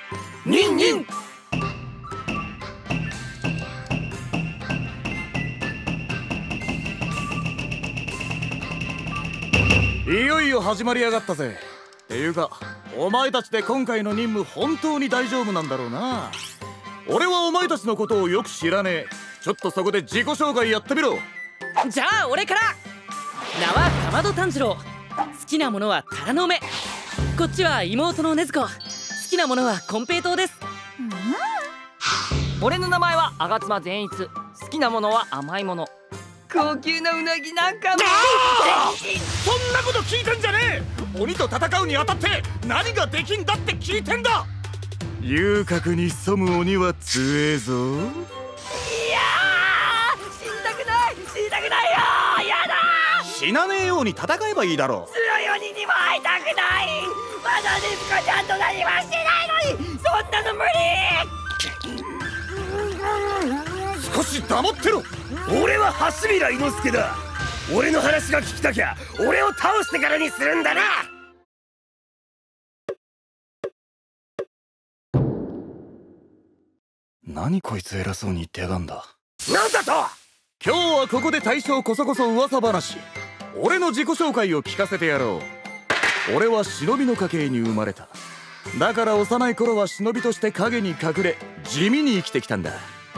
ニンニン。 いよいよ始まりやがったぜ。っていうかお前たちで今回の任務本当に大丈夫なんだろうな。俺はお前たちのことをよく知らねえ。ちょっとそこで自己紹介やってみろ。 じゃあ俺から。名はかまど炭治郎。好きなものはタラの芽。こっちは妹の禰豆子。好きなものは金平糖です。 俺の名前は吾妻善逸。好きなものは甘いもの。高級なうなぎなんかも。 そんなこと聞いてんじゃねえ。鬼と戦うにあたって何ができんだって聞いてんだ。遊郭に潜む鬼は強えぞ。 いやー、死にたくないよ。やだ。 死なねえように戦えばいいだろう。 強い鬼にも会いたくない。まだ禰豆子ちゃんと何もしてないのにそんなの無理。 少し黙ってろ。 俺は橋平伊之助だ。俺の話が聞きたきゃ俺を倒してからにするんだな。 何こいつ偉そうに言ってやがんだ。 なんだと。 今日はここで大将こそこそ噂話。俺の自己紹介を聞かせてやろう。俺は忍びの家系に生まれた。だから幼い頃は忍びとして影に隠れ地味に生きてきたんだ。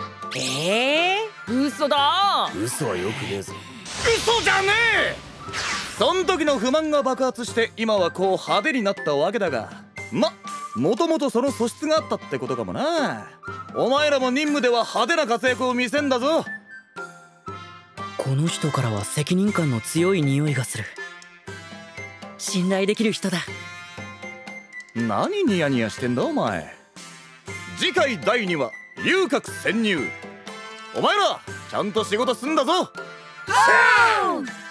嘘だ。 嘘はよくねえぞ。 嘘じゃねえ。そん時の不満が爆発して今はこう派手になったわけだが、もともとその素質があったってことかもな。お前らも任務では派手な活躍を見せんだぞ。 この人からは責任感の強い匂いがする。信頼できる人だ。 何ニヤニヤしてんだお前。次回第2話遊郭潜入。お前らちゃんと仕事すんだぞ。